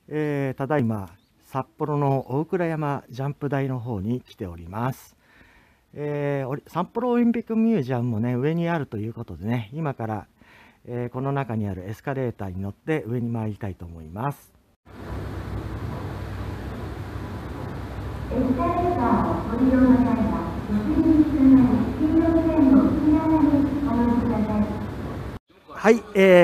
ただいま札幌の大倉山ジャンプ台の方に来ております。札幌オリンピックミュージアムもね上にあるということでね、今から、この中にあるエスカレーターに乗って上に参りたいと思います。エスカレーターをご利用の際は6人進める黄色い線の内側にお寄せください。はい、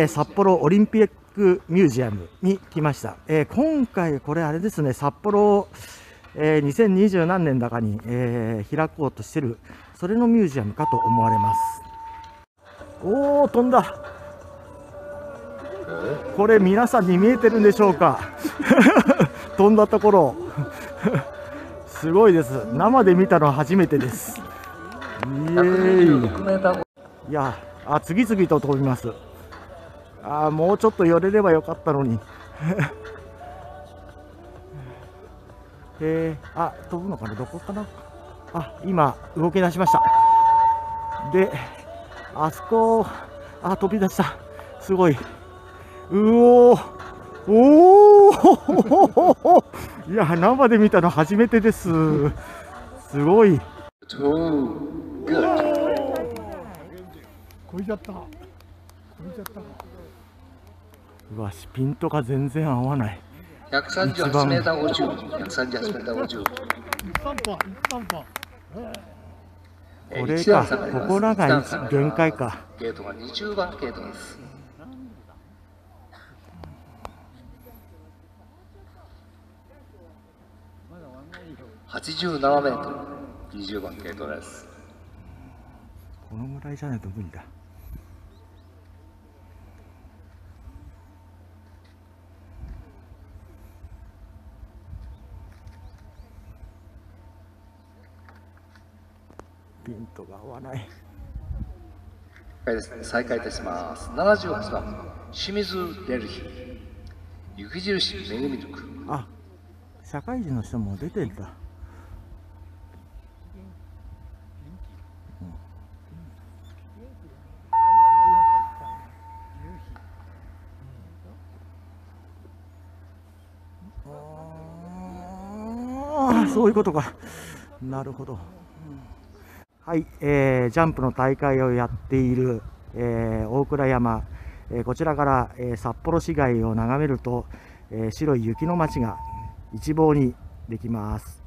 札幌オリンピックミュージアムに来ました。今回これあれですね、札幌、2020何年だかに、開こうとしてるそれのミュージアムかと思われます。おお、飛んだ。これ皆さんに見えてるんでしょうか飛んだところすごいです。生で見たのは初めてです。いや、次々と飛びます。もうちょっと寄れればよかったのに飛ぶのかな、どこかな。今動き出しました。で、あそこ、飛び出した。すごい。おおいや、生で見たの初めてです。すごい。 こいちゃった。 うわ、ピントが全然合わない。 138メーター50、138メーター50。 これか、ここらが限界か。 ゲートが20番ゲートです。87メートル、20番ゲートです。 このぐらいじゃないと無理だ。ピントが合わない。 再開いたします。78番、清水デルヒ、雪印メグミルク。 社会人の人も出てるんだ。そういうことか。なるほど。はい、ジャンプの大会をやっている、大倉山、こちらから、札幌市街を眺めると、白い雪の街が一望にできます。